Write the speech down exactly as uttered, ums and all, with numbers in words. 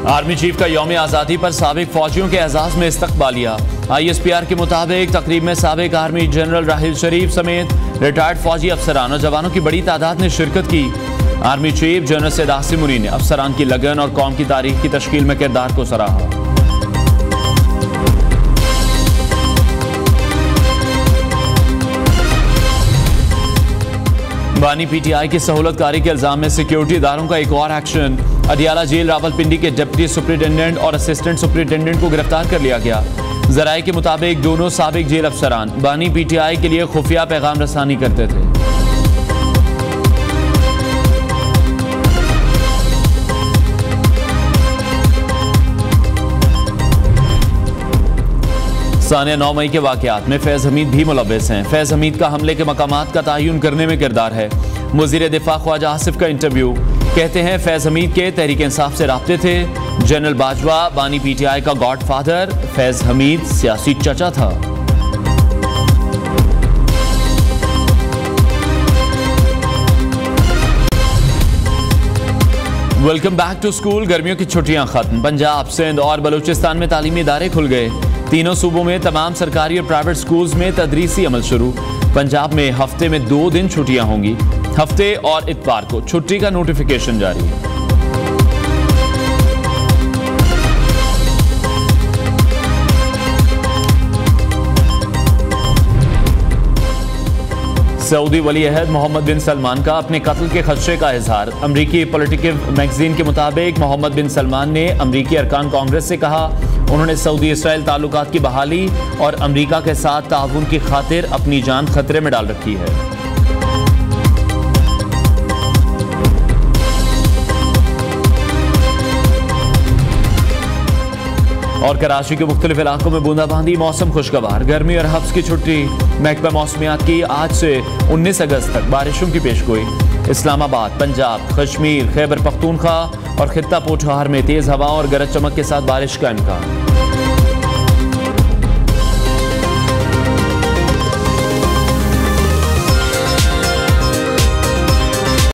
Army chief का यौम आज़ादी पर साबिक फौजियों के एजाज में इस्तकबालिया। आई एस पी आर के मुताबिक तकरीब में साबिक आर्मी जनरल राहिल शरीफ समेत रिटायर्ड फौजी अफसरान और जवानों की बड़ी तादाद ने शिरकत की। Army chief general Syed Asim Munir ने अफसरान की लगन और कौम की तारीख की तश्कील में किरदार को सराहा। बानी पी टी आई की सहूलतकारी के इल्जाम में सिक्योरिटी इदारों का एक और एक्शन। अडियाला जेल रावलपिंडी के डिप्टी सुपरिटेंडेंट और असिस्टेंट सुपरिटेंडेंट को गिरफ्तार कर लिया गया। जराये के मुताबिक दोनों साबिक जेल अफसरान बानी पी टी आई के लिए खुफिया पैगाम रसानी करते थे। सानिया नौ मई के वाकयात में फैज हमीद भी मुलव्वस हैं। फैज हमीद का हमले के मकामात का तयन करने में किरदार है। वज़ीर दिफा ख्वाजा आसिफ का इंटरव्यू। कहते हैं फैज हमीद के तहरीक इंसाफ से राब्ते थे। जनरल बाजवा बानी पी टी आई का गॉड फादर, फैज हमीद सियासी चचा था। Welcome back to school. गर्मियों की छुट्टियां खत्म। पंजाब, सिंध और बलूचिस्तान में तालीमी इदारे खुल गए। तीनों सूबों में तमाम सरकारी और प्राइवेट स्कूल्स में तदरीसी अमल शुरू। पंजाब में हफ्ते में दो दिन छुट्टियां होंगी। हफ्ते और इतवार को छुट्टी का नोटिफिकेशन जारी। सऊदी वली अहद मोहम्मद बिन सलमान का अपने कत्ल के खदशे का इजहार। अमरीकी पॉलिटिकल मैगजीन के मुताबिक मोहम्मद बिन सलमान ने अमरीकी अरकान कांग्रेस से कहा उन्होंने सऊदी इसराइल ताल्लुकात की बहाली और अमरीका के साथ ताउन की खातिर अपनी जान खतरे में डाल रखी है। और कराची के मुख्तलिफ इलाकों में बूंदाबांदी, मौसम खुशगवार। गर्मी और हफ्स की छुट्टी। महकमा मौसमियात की आज से उन्नीस अगस्त तक बारिशों की पेशगोई। इस्लामाबाद, पंजाब, कश्मीर, खैबर पख्तूनख्वा और खित्ता पोठहार में तेज हवा और गरज चमक के साथ बारिश का इम्कान।